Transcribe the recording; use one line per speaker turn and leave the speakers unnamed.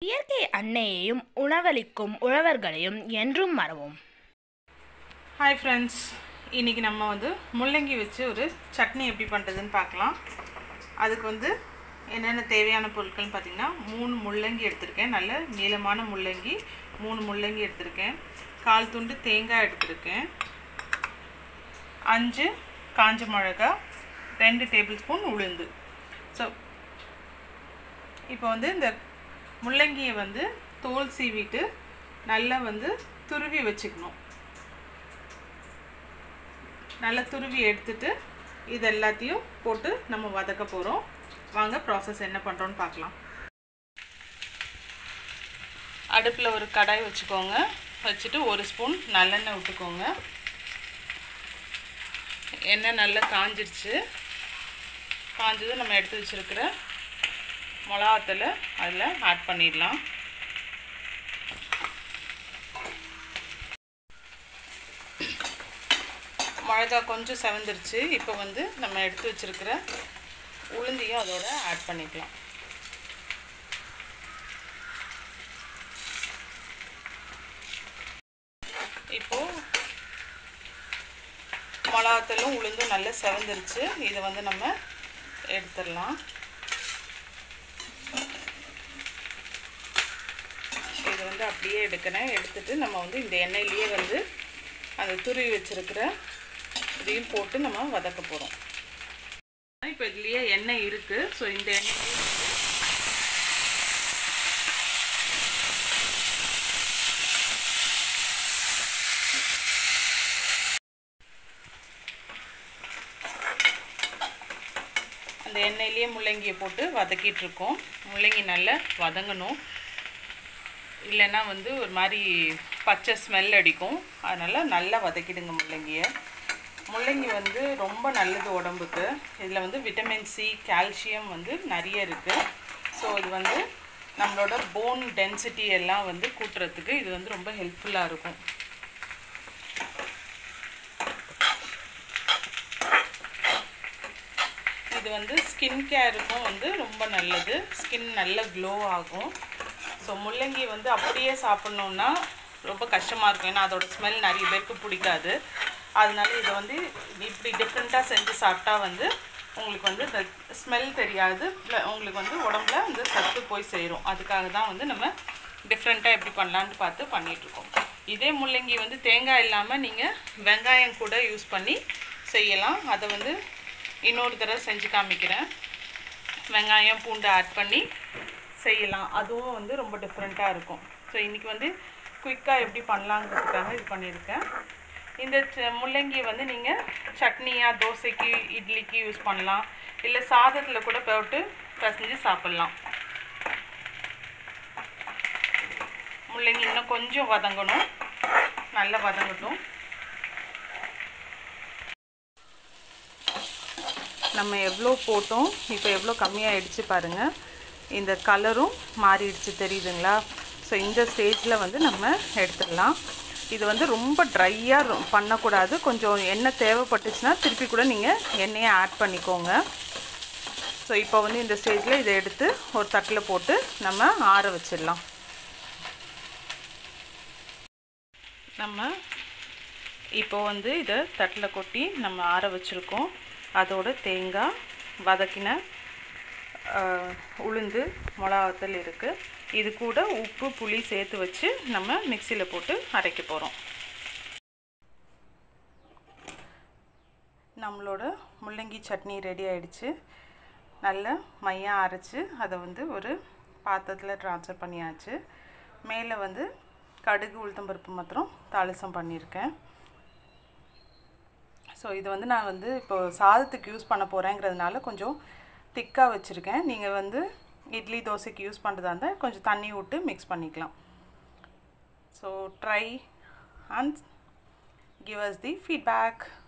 இயற்கை அன்னையையும் உணவளிக்கும் உழவர்களையும் என்றும் மறவோம்.
ஹாய் ஃப்ரெண்ட்ஸ், இன்றைக்கி நம்ம முள்ளங்கி வச்சு ஒரு சட்னி எப்படி பண்ணுறதுன்னு பார்க்கலாம். அதுக்கு என்னென்ன தேவையான பொருட்கள்னு பார்த்திங்கன்னா 3 முள்ளங்கி எடுத்திருக்கேன். நல்ல நீளமான முள்ளங்கி 3 முள்ளங்கி எடுத்திருக்கேன். 1/4 துண்டு தேங்காய் எடுத்திருக்கேன். 5 காஞ்ச மிளகா, 2 டேபிள் ஸ்பூன் உளுந்து. ஸோ இப்போ இந்த முள்ளங்கியை தோல் சீவிட்டு நல்லா துருவி வச்சுக்கணும். நல்லா துருவி எடுத்துட்டு இது எல்லாத்தையும் போட்டு நம்ம வதக்க போகிறோம். வாங்க ப்ராசஸ் என்ன பண்ணுறோன்னு பார்க்கலாம். அடுப்பில் ஒரு கடாய் வச்சுக்கோங்க. வச்சுட்டு 1 ஸ்பூன் நல்லெண்ணெய் விட்டுக்கோங்க. எண்ணெய் நல்லா காஞ்சிடுச்சு. காஞ்சது நம்ம எடுத்து வச்சுருக்கிற மிளகாத்தூளை அதில் ஆட் பண்ணிடலாம். மிளகா கொஞ்சம் செவந்துருச்சு. இப்போ நம்ம எடுத்து வச்சுருக்கிற உளுந்தையும் அதோட ஆட் பண்ணிக்கலாம். இப்போது மிளகாத்தூளும் உளுந்தும் நல்லா செவந்துருச்சு. இதை நம்ம எடுத்துடலாம். இது அப்படியே எடுக்கிறேன். எடுத்துட்டு நம்ம இந்த எண்ணெயிலேயே அந்த துருவி வச்சுருக்கிற இதையும் போட்டு நம்ம வதக்க போகிறோம். இப்போ இதுலேயே எண்ணெய் இருக்குது. ஸோ இந்த எண்ணெய் அந்த எண்ணெயிலேயே முள்ளங்கியை போட்டு வதக்கிட்டுருக்கோம். முள்ளங்கி நல்லா வதங்கணும், இல்லைன்னா ஒரு மாதிரி பச்சை ஸ்மெல் அடிக்கும். அதனால் நல்லா வதக்கிடுங்க முள்ளங்கியை. முள்ளங்கி ரொம்ப நல்லது உடம்புக்கு. இதில் விட்டமின் சி, கால்சியம் நிறைய இருக்குது. ஸோ இது நம்மளோட போன் டென்சிட்டி எல்லாம் கூட்டுறதுக்கு இது ரொம்ப ஹெல்ப்ஃபுல்லாக இருக்கும். இது ஸ்கின் கேருக்கும் ரொம்ப நல்லது. ஸ்கின் நல்ல க்ளோ ஆகும். ஸோ முள்ளங்கி அப்படியே சாப்பிட்ணுன்னா ரொம்ப கஷ்டமாக இருக்கும். ஏன்னா அதோட ஸ்மெல் நிறைய பேருக்கு பிடிக்காது. அதனால இதை இப்படி டிஃப்ரெண்ட்டாக செஞ்சு சாப்பிட்டா உங்களுக்கு இந்த ஸ்மெல் தெரியாது. உங்களுக்கு உடம்புல சத்து போய் சேரும். அதுக்காக தான் நம்ம டிஃப்ரெண்ட்டாக எப்படி பண்ணலான்னு பார்த்து பண்ணிகிட்ருக்கோம். இதே முள்ளங்கி தேங்காய் இல்லாமல் நீங்கள் வெங்காயம் கூட யூஸ் பண்ணி செய்யலாம். அதை இன்னொரு தடவை செஞ்சு காமிக்கிறேன். வெங்காயம் பூண்டு ஆட் பண்ணி செய்யலாம். அதுவும் ரொம்ப டிஃப்ரெண்ட்டாக இருக்கும். ஸோ இன்றைக்கி குயிக்காக எப்படி பண்ணலாங்கிறதுக்காக இது பண்ணியிருக்கேன். இந்த முள்ளங்கியை நீங்கள் சட்னியாக, தோசைக்கு, இட்லிக்கு யூஸ் பண்ணலாம். இல்லை சாதத்தில் கூட போட்டு பிசைஞ்சு சாப்பிட்லாம். முள்ளங்கி இன்னும் கொஞ்சம் வதங்கணும். நல்லா வதங்கட்டும். நம்ம எவ்வளோ போட்டோம், இப்போ எவ்வளோ கம்மியாகிடுச்சு பாருங்கள். இந்த கலரும் மாறிடுச்சு, தெரியுதுங்களா? ஸோ இந்த ஸ்டேஜில் நம்ம எடுத்துடலாம். இது ரொம்ப ட்ரையாக பண்ணக்கூடாது. கொஞ்சம் எண்ணெய் தேவைப்பட்டுச்சுன்னா திருப்பி கூட நீங்கள் எண்ணெயை ஆட் பண்ணிக்கோங்க. ஸோ இப்போ இந்த ஸ்டேஜில் இதை எடுத்து ஒரு தட்டில் போட்டு நம்ம ஆற வச்சிடலாம். நம்ம இப்போ இதை தட்டில் கொட்டி நம்ம ஆற வச்சுருக்கோம். அதோட தேங்காய், வதக்கின உளுந்து, மிளகாத்தூள் இருக்குது. இது கூட உப்பு, புளி சேர்த்து வச்சு நம்ம மிக்சியில் போட்டு அரைக்க போகிறோம். நம்மளோட முள்ளங்கி சட்னி ரெடி ஆகிடுச்சு. நல்ல மையாக அரைச்சி அதை ஒரு பாத்திரத்தில் ட்ரான்ஸ்ஃபர் பண்ணியாச்சு. மேலே கடுகு, உளுத்தம்பருப்பு மாத்திரம் தாளிசம் பண்ணியிருக்கேன். ஸோ இது நான் இப்போ சாதத்துக்கு யூஸ் பண்ண போகிறேங்கிறதுனால கொஞ்சம் திக்காக வச்சுருக்கேன். நீங்கள் இட்லி, தோசைக்கு யூஸ் பண்ணுறதா இருந்தால் கொஞ்சம் தண்ணி விட்டு மிக்ஸ் பண்ணிக்கலாம். So try and give us the feedback.